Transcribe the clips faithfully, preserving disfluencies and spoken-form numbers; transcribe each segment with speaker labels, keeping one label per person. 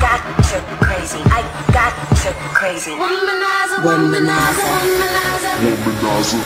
Speaker 1: got you crazy. I got you crazy. Womanizer, womanizer, womanizer, womanizer.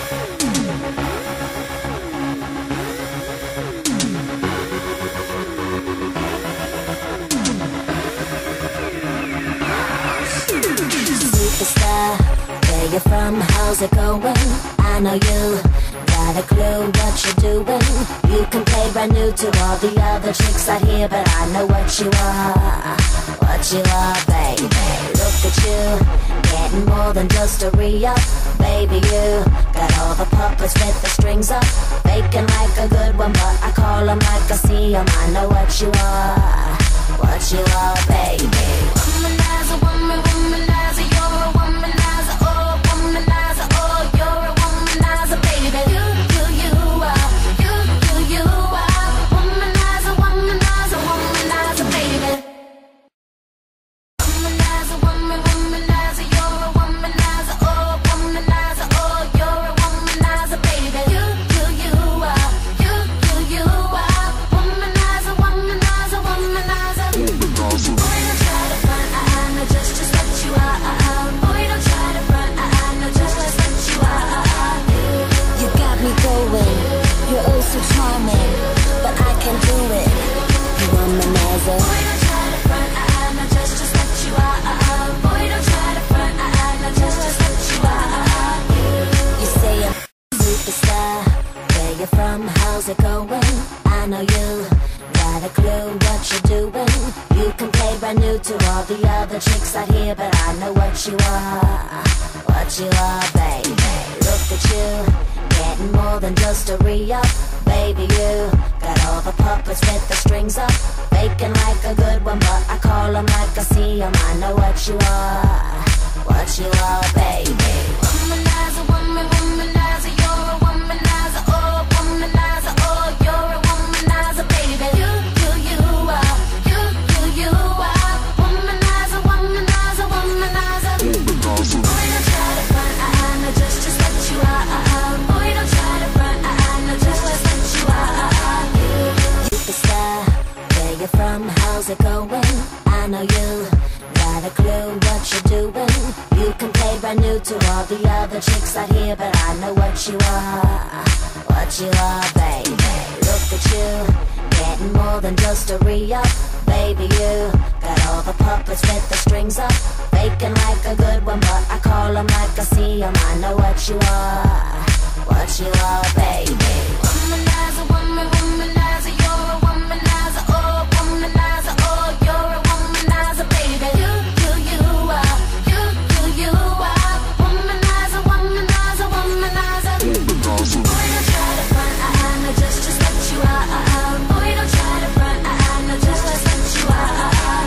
Speaker 2: Superstar, where you from? How's it going? I know you got a clue what you're doing. You can play brand new to all the other chicks out here, but I know what you are, what you are, baby. Look at you, getting more than just a re-up. Baby, you got all the puppets with the strings up, faking like a good one, but I call them like I see them. I know what you are, what you are, baby. Womanizer, woman, womanizer, you're a womanizer, oh, womanizer, oh, you're a womanizer, baby. You, you, you are, you, you, you are, womanizer, womanizer, womanizer, baby. Womanizer, woman, womanizer, you're a womanizer, oh, womanizer, oh, you're a womanizer, baby. You, you, you are, you, you, you are, womanizer, womanizer, womanizer. Boy, don't try to front, I, I know just, just what you are. Boy, don't try to front, I, I know just, just what you are. You got me going, you're oh so charming, but I can do it. You womanizer. Boy, don't try to front, I, I know just, just what you are. Boy, don't try to front, I, I know just, just what you are. You say I'm a superstar, where you from? How's it going? I know you got a clue what you're doing. You can play brand new to all the other chicks out here, but I know what you are, what you are, baby. Look at you, getting more than just a re-up. Baby, you got all the puppets with the strings up, faking like a good one, but I call them like I see them. I know what you are, what you are, baby. Womanizer, woman, womanizer, you're a womanizer, oh, womanizer, oh, you're a womanizer, baby. You, you, you are, you, you, you are, womanizer, womanizer, womanizer. Boy, don't try to front, I, I know just, just what you are. Boy, don't try to front, I, I know just, just what you are. Superstar, where you from? How's it going? I know you got a clue what you're doing. You can play brand new to all the other chicks out here, but I know what you are, what you are, baby. Look at you, getting more than just a re-up. Baby, you got all the puppets with the strings up, faking like a good one, but I call them like I see them. I know what you are, what you are, baby. Womanizer, woman, womanizer, you're a womanizer, oh, womanizer, oh, you're a womanizer, baby. You, you, you are, you, you, you are, womanizer, womanizer, womanizer. Boy, don't try to front, I, I know just, just what you are. Boy, don't try to front, I, I know just, just what you are.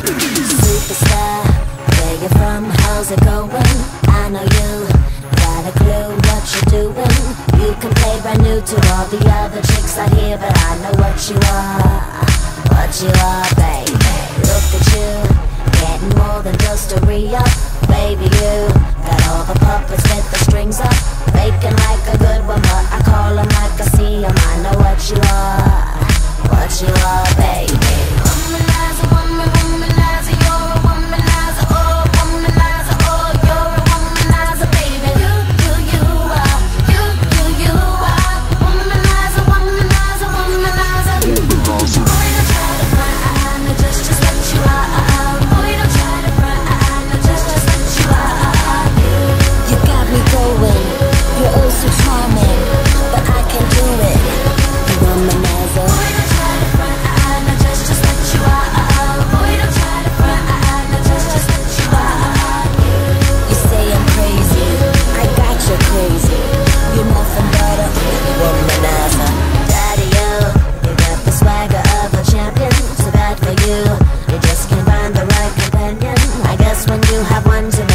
Speaker 2: Superstar, where you from? How's it going? I know you got a clue what you're doing. You can play brand new to all the other chicks out here, but I know what you are, what you are, baby. Look at you, getting more than just a re-up. Baby, you got all the puppets with the strings up, faking like a good one, but I call them like I see them. I know what you are, what you are, baby. Womanizer, woman, womanizer, you're a womanizer, oh, womanizer, oh, you're a womanizer, baby. You, you, you are, you, you, you are, womanizer, womanizer, womanizer. Boy, don't try to front, I, I know just, just what you are. Boy, don't try to front, I, I know just, just what you are. You got me going, you're oh so charming, but I can do it. You womanizer. Boy, don't try to front, I, I know just, just what you are. Boy, don't try to front, I, I know just, just what you are. You say I'm crazy, I got you crazy. You're nothing but a womanizer. Daddy, you, you got the swagger of a champion. So bad for you, you just can't find the right companion. I guess when you have one to